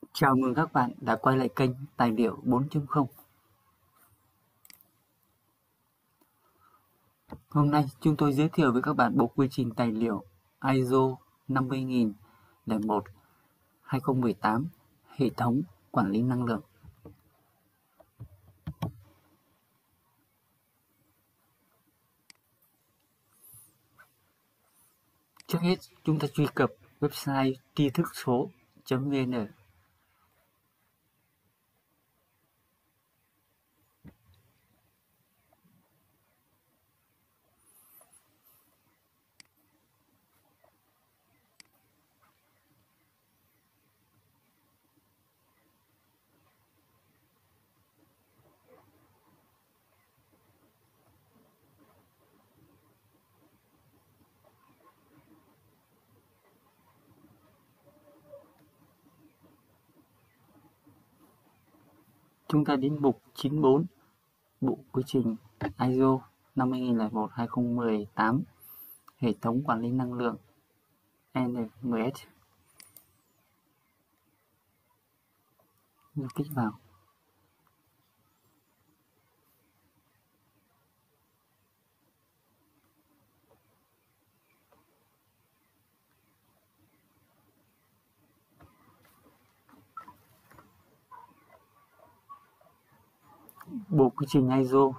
Chào mừng các bạn đã quay lại kênh Tài liệu 4.0. Hôm nay chúng tôi giới thiệu với các bạn bộ quy trình tài liệu ISO 50001/2018 hệ thống quản lý năng lượng. Trước hết, chúng ta truy cập website tri thức số.vn. Chúng ta đến mục 94, bộ quy trình ISO 50001/2018 hệ thống quản lý năng lượng NMS. Kích vào. Bộ quy trình ISO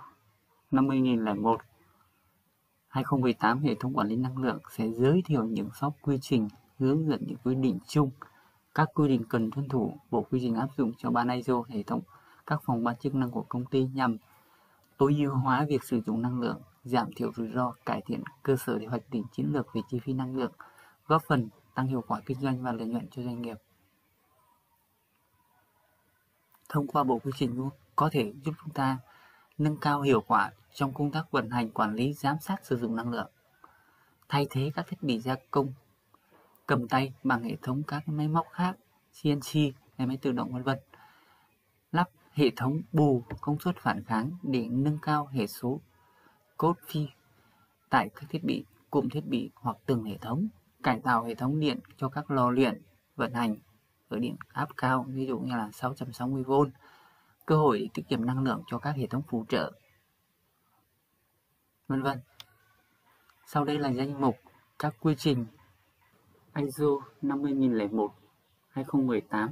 50001/2018 hệ thống quản lý năng lượng sẽ giới thiệu những shop quy trình, hướng dẫn những quy định chung, các quy định cần tuân thủ. Bộ quy trình áp dụng cho ban ISO hệ thống các phòng ban chức năng của công ty nhằm tối ưu hóa việc sử dụng năng lượng, giảm thiểu rủi ro, cải thiện cơ sở để hoạch định chiến lược về chi phí năng lượng, góp phần tăng hiệu quả kinh doanh và lợi nhuận cho doanh nghiệp. Thông qua bộ quy trình có thể giúp chúng ta nâng cao hiệu quả trong công tác vận hành, quản lý, giám sát sử dụng năng lượng, thay thế các thiết bị gia công cầm tay bằng hệ thống các máy móc khác, CNC, máy tự động v.v. Lắp hệ thống bù công suất phản kháng để nâng cao hệ số cốt phi tại các thiết bị, cụm thiết bị hoặc từng hệ thống, cải tạo hệ thống điện cho các lò luyện vận hành ở điện áp cao, ví dụ như là 660V, cơ hội để tiết kiệm năng lượng cho các hệ thống phụ trợ, v.v. Sau đây là danh mục các quy trình ISO 50001/2018.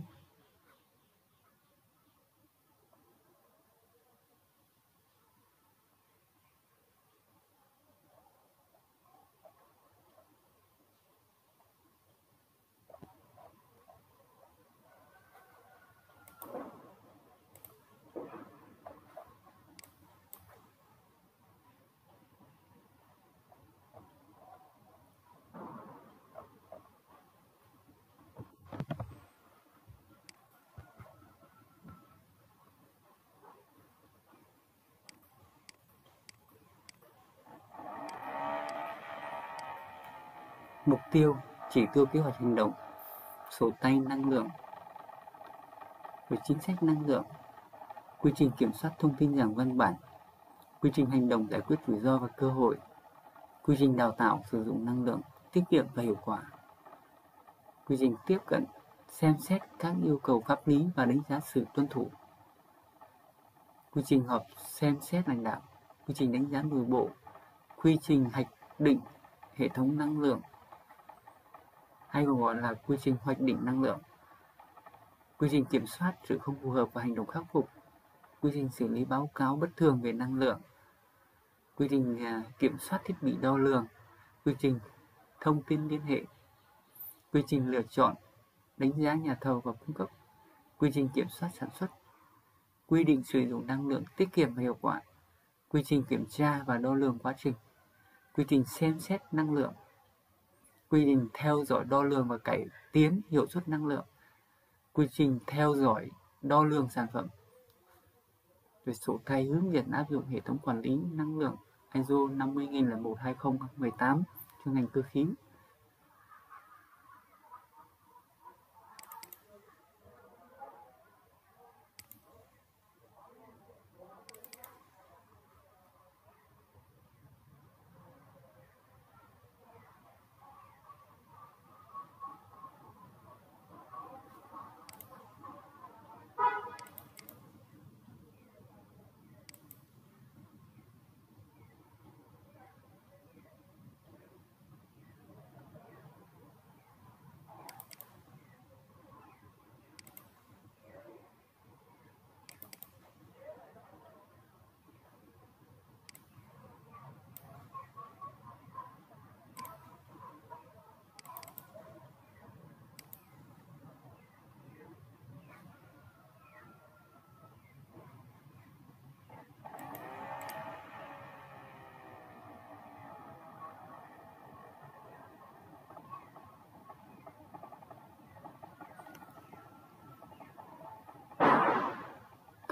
Mục tiêu, chỉ tiêu kế hoạch hành động, sổ tay năng lượng, về chính sách năng lượng, quy trình kiểm soát thông tin dạng văn bản, quy trình hành động giải quyết rủi ro và cơ hội, quy trình đào tạo sử dụng năng lượng tiết kiệm và hiệu quả, quy trình tiếp cận, xem xét các yêu cầu pháp lý và đánh giá sự tuân thủ, quy trình họp xem xét lãnh đạo, quy trình đánh giá nội bộ, quy trình hoạch định hệ thống năng lượng, hay còn gọi là quy trình hoạch định năng lượng, quy trình kiểm soát sự không phù hợp và hành động khắc phục, quy trình xử lý báo cáo bất thường về năng lượng, quy trình kiểm soát thiết bị đo lường, quy trình thông tin liên hệ, quy trình lựa chọn, đánh giá nhà thầu và cung cấp, quy trình kiểm soát sản xuất, quy định sử dụng năng lượng tiết kiệm và hiệu quả, quy trình kiểm tra và đo lường quá trình, quy trình xem xét năng lượng, quy trình theo dõi đo lường và cải tiến hiệu suất năng lượng, quy trình theo dõi đo lường sản phẩm, về sổ tay hướng dẫn áp dụng hệ thống quản lý năng lượng ISO 50001/2018 cho ngành cơ khí.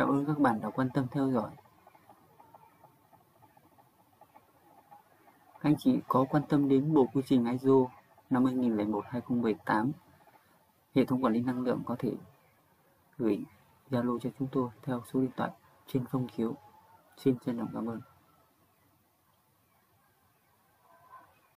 Cảm ơn các bạn đã quan tâm theo dõi. Các anh chị có quan tâm đến bộ quy trình ISO 50001-2018, hệ thống quản lý năng lượng, có thể gửi Zalo cho chúng tôi theo số điện thoại trên không khiếu. Xin trân trọng cảm ơn.